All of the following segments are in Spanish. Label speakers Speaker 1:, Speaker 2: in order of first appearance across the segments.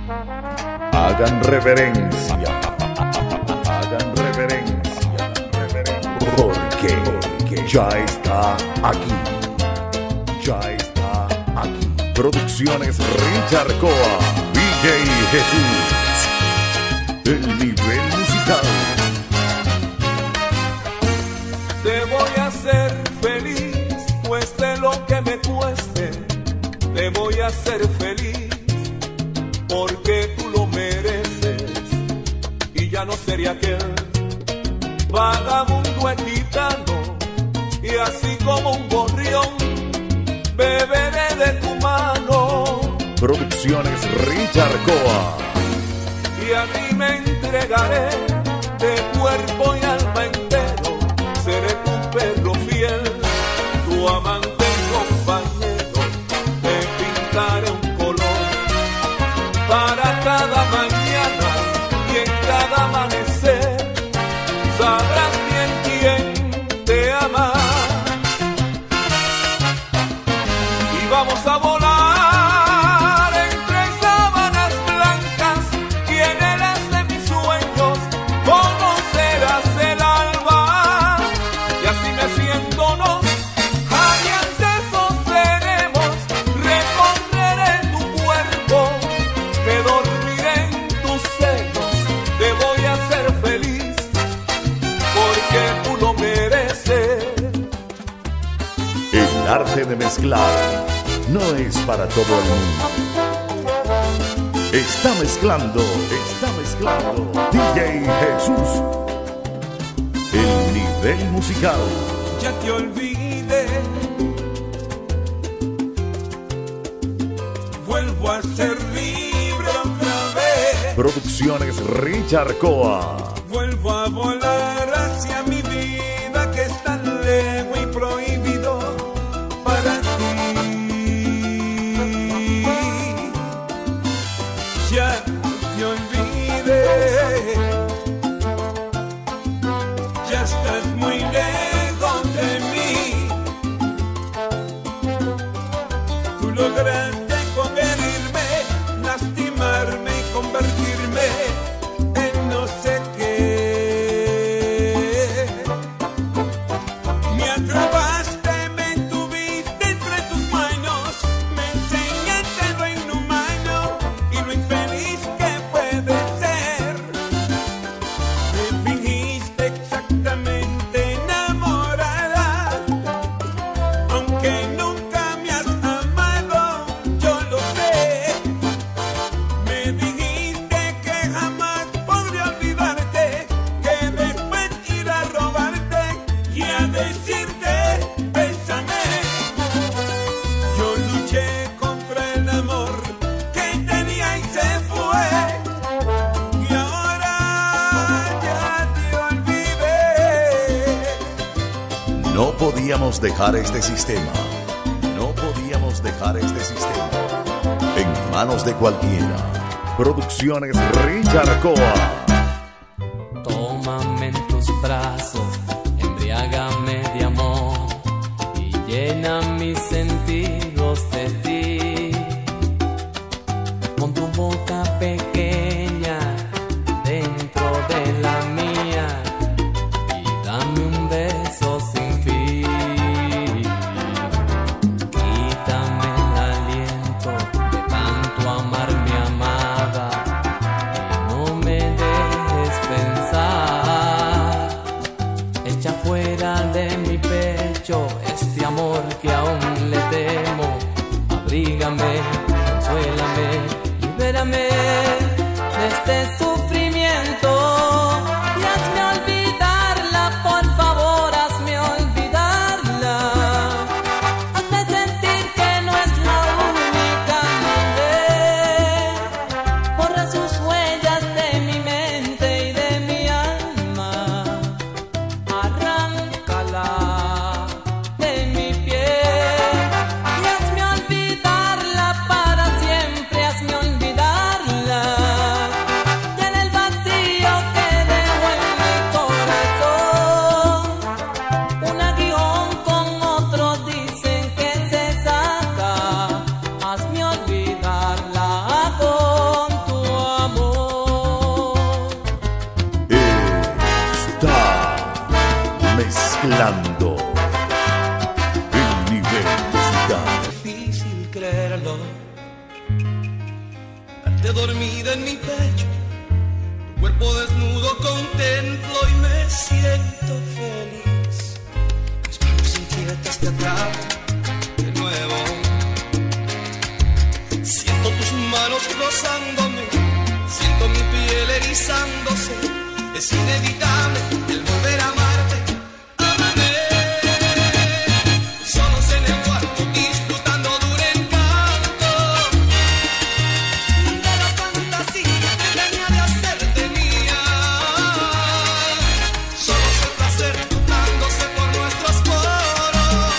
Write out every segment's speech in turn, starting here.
Speaker 1: Hagan reverencia. Hagan reverencia. Porque ya está aquí. Ya está aquí. Producciones Richard Coa, DJ Jesús. El nivel musical.
Speaker 2: Te voy a hacer feliz, cueste lo que me cueste. Te voy a hacer feliz, porque tú lo mereces. Y ya no sería aquel vagabundo gitano, y así como un gorrión beberé de tu mano.
Speaker 1: Producciones Richard Coa.
Speaker 2: Y a ti me entregaré de cuerpo y alma entero. Seré tu perro fiel, tu amante y compañero. Te pintaré un color para cada mañana y en cada amanecer. Sabrás bien quién te ama. Y vamos a volar
Speaker 1: El arte de mezclar no es para todo el mundo. Está mezclando DJ Jesús. El nivel musical.
Speaker 2: Ya te olvidé, vuelvo a ser libre otra vez.
Speaker 1: Producciones Richard Coa.
Speaker 2: Vuelvo a volar hacia mi vida que es tan lejos y prohibido para ti. Ya te olvidé, ya estás muy lejos de mí. Tú lograste convertirme, lastimarme y convertirme en no sé qué. Me atrapaste, me tuviste entre tus manos, me enseñaste lo inhumano y lo infeliz que puede ser. Me fingiste exactamente enamorada, aunque nunca me has amado, yo lo sé. Me dijiste que jamás podré olvidarte, que después ir a robarte y a decirte bésame. Yo luché contra el amor que tenía y se fue, y ahora ya te olvidé.
Speaker 1: No podíamos dejar este sistema. No podíamos dejar este sistema en manos de cualquiera. Producciones Richard Coa.
Speaker 3: Tómame en tus brazos, embriágame de amor y llena mis sentidos de ti. Con tu boca pequeña dentro de la mía y dame un beso sin fin. Quítame el aliento de tanto amar mi amada y no me dejes pensar. Echa fuera de mi pecho este amor que aún le temo. Abrígame, consuélame, libérame de este sufrimiento y hazme olvidarla, por favor, hazme olvidarla. Hazme sentir que no es la única mujer. Borra sus huellas de mi mente y de mi alma. Arráncala de mi piel y hazme olvidarla para siempre, hazme olvidarla.
Speaker 1: mezclando el nivel musical.
Speaker 4: Difícil creerlo, verte dormida en mi pecho, tu cuerpo desnudo contemplo y me siento feliz. Mis manos inquietas te atrapan de nuevo, siento tus manos rozándome, siento mi piel erizándose, es inevitable el volver a amarte. Ámame, solos en el cuarto disfrutando de un encanto, de la fantasía que tenía de hacerte mía. Solos el placer notándose por nuestros poros,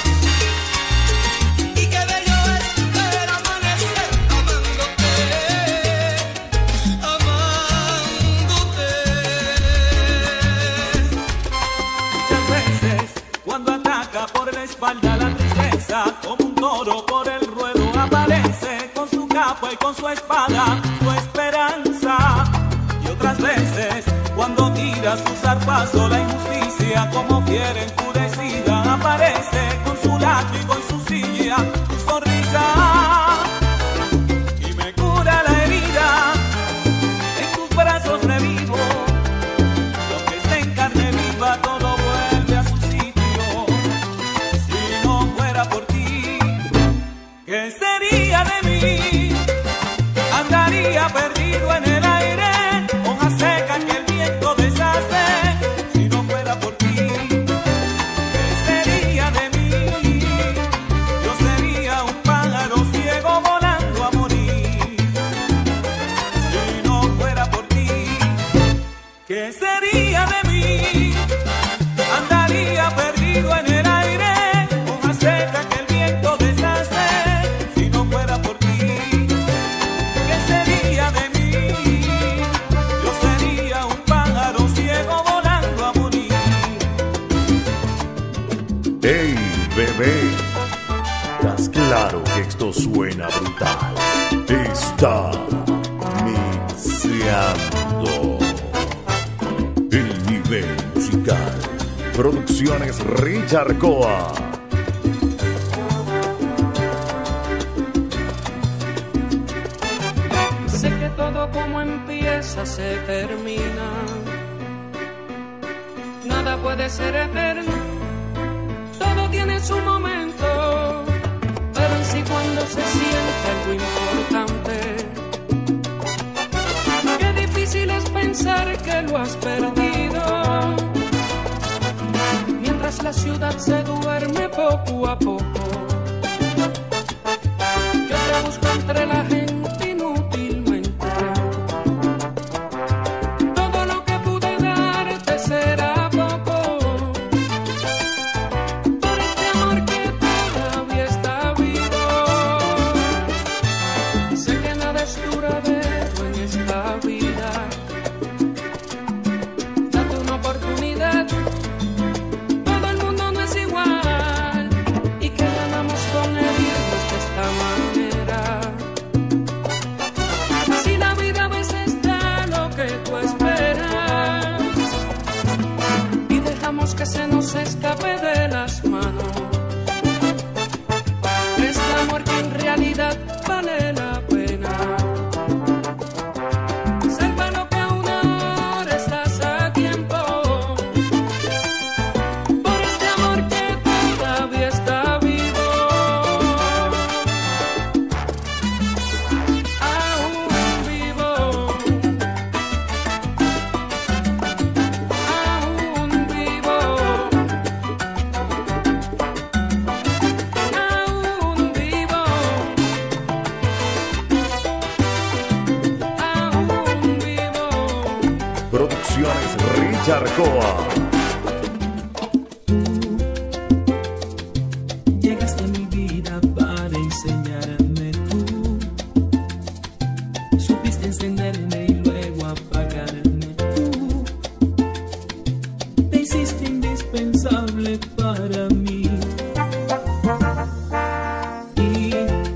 Speaker 4: y qué bello es ver amanecer amándote, amándote.
Speaker 2: Muchas veces cuando ataca por la espalda la tristeza, como un toro por el ruedo aparece con su capa y con su espada tu esperanza. Y otras veces cuando tira su zarpazo la injusticia, como fiera enfurecida aparece con su lazo y con su silla tu sonrisa, y me cura la herida, en tus brazos revivo. Lo que está en carne viva todo vuelve a su sitio. Si no fuera por ti, ¿qué sería de mí? Andaría perdido en el aire, hoja seca que el viento deshace. Si no fuera por ti, ¿qué sería de mí? Yo sería un pájaro ciego volando a morir. Si no fuera por ti, ¿qué sería de mí? Andaría perdido en el aire, hoja seca que el viento deshace. Si no fuera por ti, ¿qué sería de mí? Yo sería un pájaro ciego volando a morir.
Speaker 1: ¡Ey, bebé! ¿Estás claro que esto suena brutal? Está mixeando el nivel musical. Producciones Richard Coa.
Speaker 3: Sé que todo como empieza se termina. Nada puede ser eterno. Todo tiene su momento. Pero en sí cuando se siente algo importante, qué difícil es pensar que lo has perdido. Mientras la ciudad se duerme poco a poco, yo te busco entre la gente inútilmente. Todo lo que pude darte será poco por este amor que todavía está vivo. Sé que nada es duradero en esta vida. Date una oportunidad. Todo el mundo no es igual, y que ganamos con herirnos de esta manera. Si la vida a veces da lo que tú esperas y dejamos que se nos escape de las manos, este amor que en realidad vale la pena. Salva lo que aún ahora estás a tiempo, por este amor que todavía está vivo. Aún vivo, aún vivo, aún vivo, aún vivo.
Speaker 1: Producciones Richard Coa.
Speaker 5: Llegaste a mi vida para enseñarme tú. Supiste encenderme y luego apagarme tú. Te hiciste indispensable para mí. Y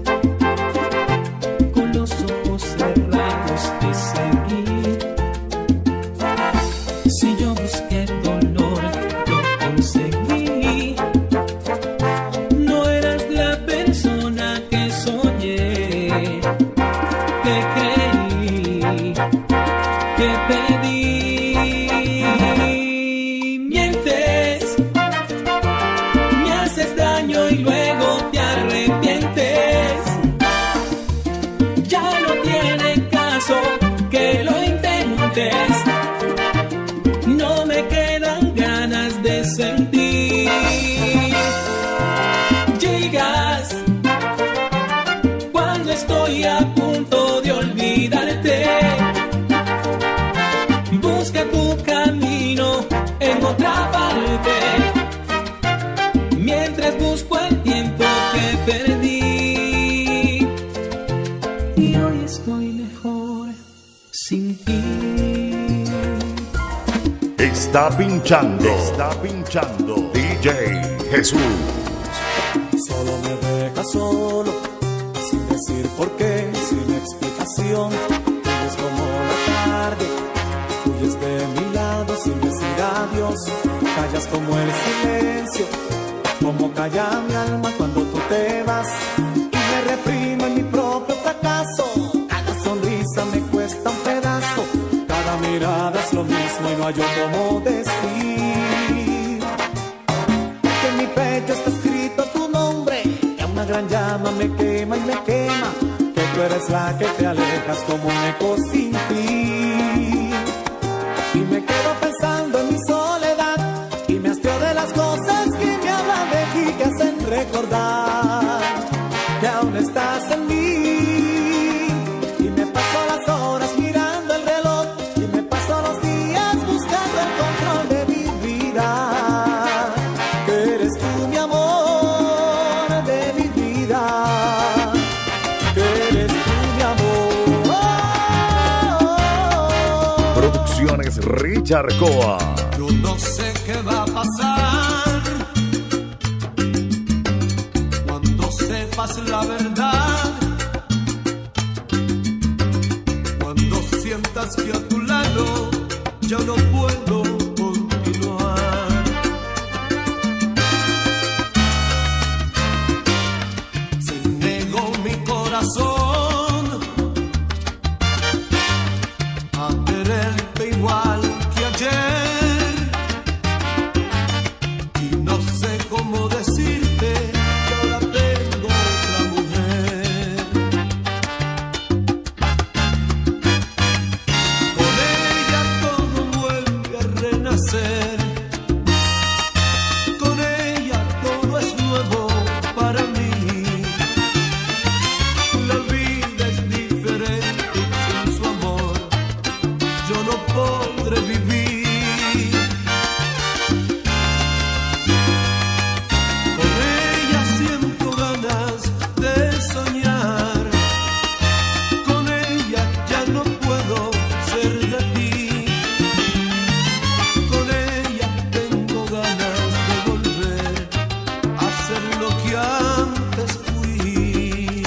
Speaker 5: con los ojos cerrados te seguí. Si yo busqué dolor, lo conseguí. pienso que lo intentes. No me quedan ganas de sentir. Llegas cuando estoy a punto de olvidarte. Busca tu camino en otra parte, mientras busco el tiempo que perdí. Y hoy estoy mejor sin ti.
Speaker 1: Está pinchando DJ Jesús.
Speaker 2: Solo me dejas solo, sin decir por qué, sin explicación. Eres como la tarde, huyes de mi lado sin decir adiós. Callas como el silencio, como calla mi alma cuando tú te vas. Y me reprimo en mi propio fracaso. Cada sonrisa me cuesta un pedazo. Cada mirada es lo mismo y no hay cómo decir que en mi pecho está escrito tu nombre. Que una gran llama me quema y me quema. Que tú eres la que te alejas como un eco sin ti. Y me quedo pensando en mi soledad y me hastio de las cosas que me hablan de ti, que hacen recordar que aún estás en mí. Y me paso las horas mirando el reloj y me paso los días buscando el control de mi vida. Que eres tú mi amor de mi vida. Que eres tú mi amor.
Speaker 1: Producciones Richard Coa.
Speaker 4: Yo no sé qué va a pasar cuando sepas la verdad, cuando sientas que a tu lado ya no puedo continuar. Se negó mi corazón a quererte igual que ayer, y no sé cómo decirte que ahora tengo otra mujer. Con ella todo vuelve a renacer, con ella todo es nuevo para mí. La vida es diferente sin su amor, yo no podré vivir. Con ella siento ganas de soñar, con ella ya no puedo ser de ti. Con ella tengo ganas de volver a ser lo que antes fui.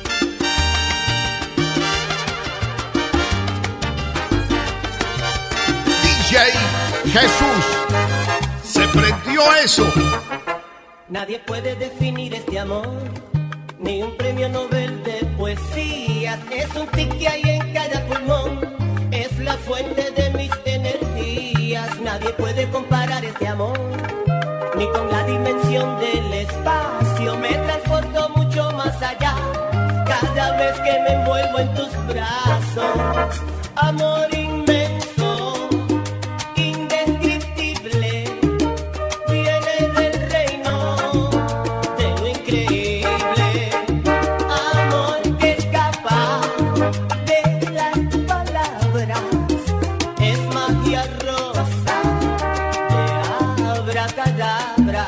Speaker 1: DJ Jesús. Se prendió eso.
Speaker 6: Nadie puede definir este amor, ni un premio Nobel de poesía. Es un tic que hay en cada pulmón, es la fuente de mis energías. Nadie puede comparar este amor, ni con la dimensión del espacio. Me transporto mucho más allá, cada vez que me envuelvo en tus brazos. Amor inmenso, indescriptible, viene del reino de lo increíble. Amor que escapa de las palabras, es magia rosa de abracadabra.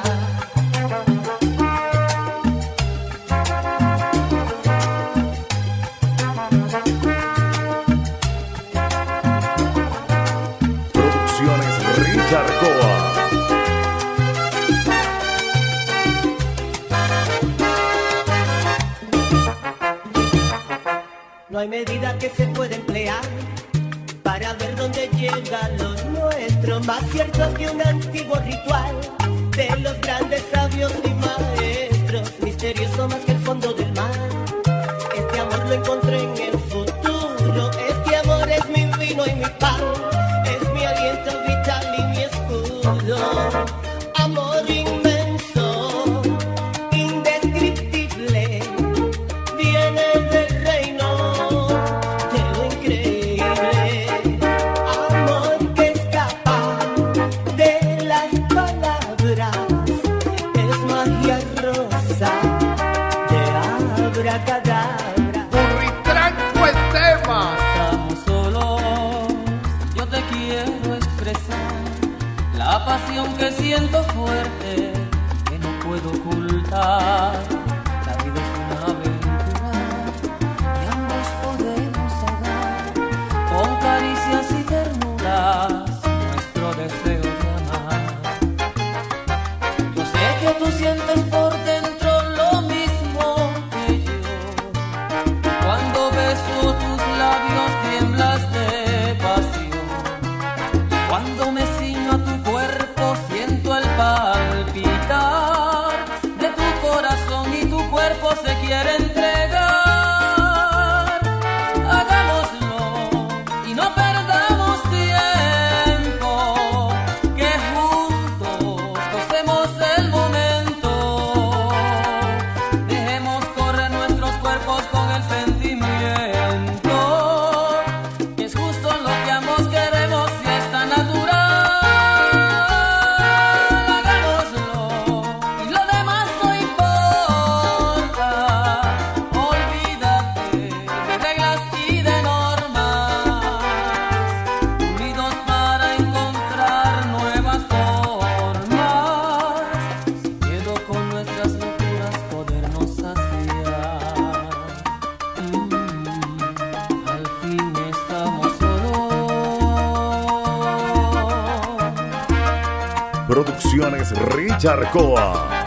Speaker 1: Producciones Richard Coa.
Speaker 6: No hay medida que se pueda emplear para ver dónde llega lo nuestro. Más cierto que un antiguo ritual de los grandes sabios y maestros. Misterioso más que el fondo del mar. Este amor lo encontré en el futuro. Este amor es mi vino y mi pan, es mi aliento vital y mi escudo. Amor inmenso, indescriptible, viene del reino de lo increíble.
Speaker 3: pasión que siento fuerte, que no puedo ocultar. La vida es una aventura y ambos podemos ahogar con caricias y ternuras nuestro deseo de amar. Yo sé que tú sientes por dentro lo mismo que yo. Cuando beso tus labios tiemblas de pasión. Cuando me ciño a tu cuerpo siento el palpitar de tu corazón y tu cuerpo se quiere entregar. Hagámoslo y no perdamos tiempo, que juntos gocemos el momento. Dejemos correr nuestros cuerpos con el sentimiento, que es justo lo que ambos queremos y es tan natural. Hagámoslo y lo demás no importa. Olvídate de reglas y de normas, unidos para encontrar nuevas formas. Sin miedo con nuestras locuras podernos saciar. Al fin estamos solos.
Speaker 1: Producciones Richard Coa.